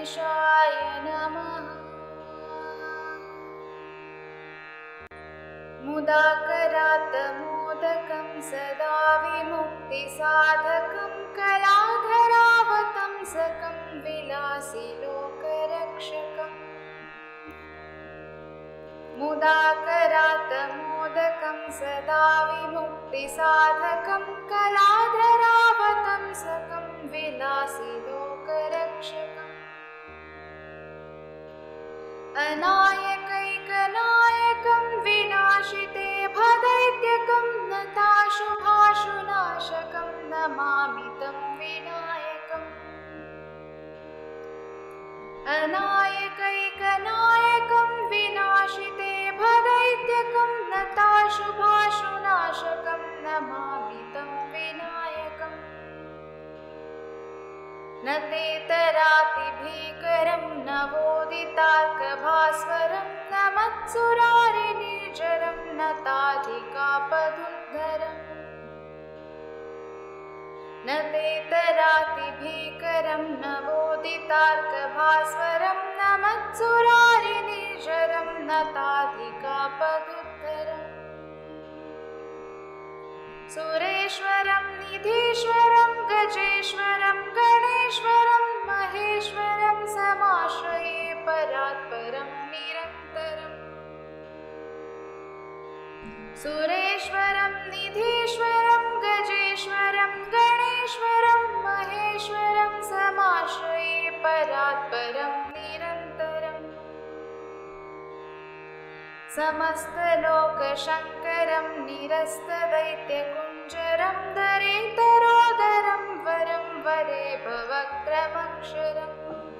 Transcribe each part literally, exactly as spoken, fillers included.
गणेशाय नमः। मुदाकरात् मोदकं सदा विमुक्तिसाधकं कलाधरावतंसकं विलासि लोकरक्षकम्। मुदाकरात् मोदकं सदा विमुक्तिसाधकं कलाधरावतंसकं विलासि लोकरक्षकम्। अनायकैकनायकं विनाशिते भदैत्यकं नताशुभाशुनाशकं नमामि तं विनायकम्। अनायकैकनायकं विनाशिते भदैत्यकं नताशुभाशुनाशकं नमामि तं विनायकम्। न तेतरातिभीकरं नवोदितार्कभास्वरं न मत्सुरारिनिर्जरं न ताधिकापदुद्धरम्। न तेतरातिभीकरं नवोदितार्कभास्वरं न मत्सुरारिनिर्जरं न ताधिकापदुद्धरम्। सुरेश्वरं निधीश्वरं गजेश्वरं गणेश्वरं महेश्वरं समाश्रये परात्परं निरन्तरम्। सुरेश्वरं निधीश्वरं गजेश्वरं गणेश्वरं महेश्वरं समाश्रये परात्परं निरन्तरम्। समस्तलोकशङ्करं निरस्तदैत्यकुञ्जरं दरेतरोदरं वरं वरे भवक्रमक्षरम्।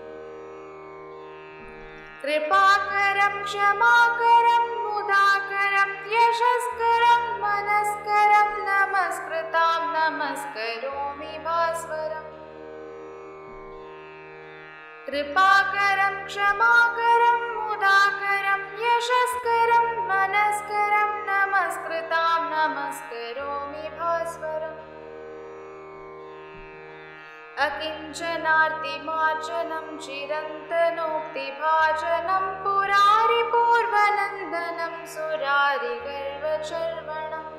कृपाकरं क्षमाकरं मुदाकरं यशस्करं मनस्करं नमस्कृतां नमस्करोमि भास्वरम्। कृपाकरं क्षमाकरं मुदाकरं यशस्करं मनस्करं नमस्कृतां नमस्करोमि भास्वरम्। अकिञ्चनार्तिमार्जनं चिरन्तनोक्तिभाजनं पुरारिपूर्वनन्दनं सुरारिगर्वचर्वणम्।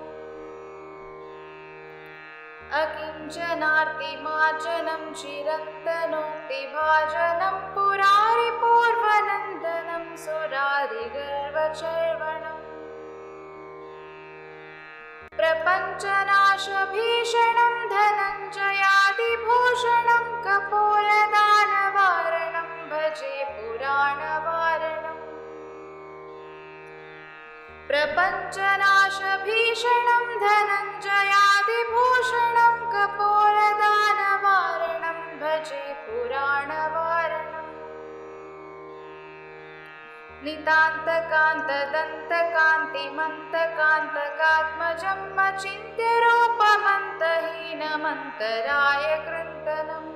अकिञ्चनार्तिमार्जनं चिरन्तनोक्तिभाजनं पुरारिपूर्वनन्दनं सुरारिगर्वचर्वणम्। प्रपञ्चनाशभीषणं धनञ्जयादिभूषणं कपोलदानवारणं भजे पुराणवारणम्। प्रपञ्चनाशभीषणं धनञ्जयादिभूषणं कपोलदानवारणं भजे पुराणवारणम्। नितान्तकान्तदन्तकान्तिमन्तकान्तकात्मजं अचिन्त्य रूपमन्तहीनमन्तराय कृन्तनम्।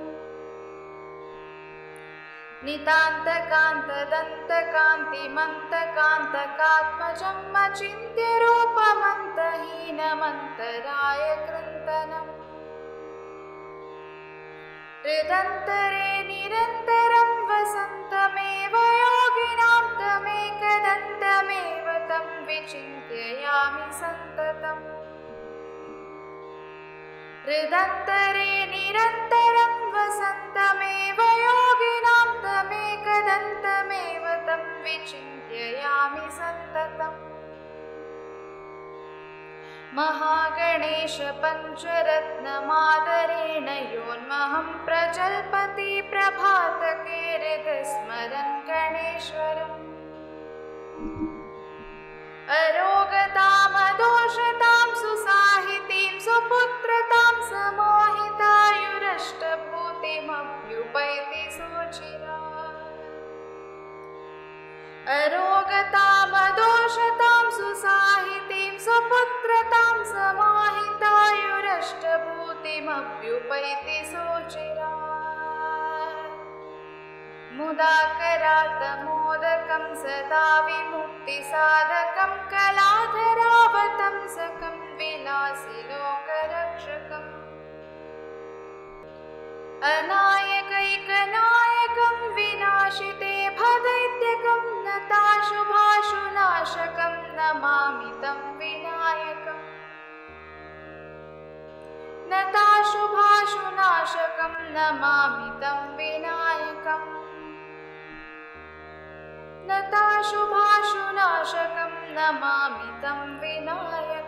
नितान्तकान्तदन्तकान्तिमन्तकान्तकात्मजं अचिन्त्य रूपमन्तहीनमन्तराय कृन्तनम्। हृदन्तरे निरन्तरं वसन्तमेव योगिनां तमेकदन्तमेव तं विचिन्तयामि सन्ततम्। हृदन्तरे निरन्तरं वसन्तमेव योगिनां तमेकदन्तमेव तं विचिन्तयामि सन्ततम्। महागणेश पञ्चरत्नमादरेण योन्महं प्रजल्पति प्रभातके हृदस्मरन् गणेश्वरम्। अरोगतामदोषतां सुसाहितीं सुपुत्रतां समाहितायुरष्टभूतिमभ्युपैति सुचिरात्। अरोगतामदोषतां सुसाहितीं सुपुत्रतां समाहितायुरष्टभूतिमभ्युपैति सुचिरात्। मुदाकरात् मोदकं सदा विमुक्तिसाधकं कलाधरावतंसकं विलासि लोकरक्षकम्। अनायकैकनायकं विना विनाशिते भदैत्यकं नताशुभाशुनाशकं नमामि तं विनायकम् नताशुभाशुनाशकं नमामि तं विनायकम् नताशुभाशुनाशकं नमामि तं विनायकम्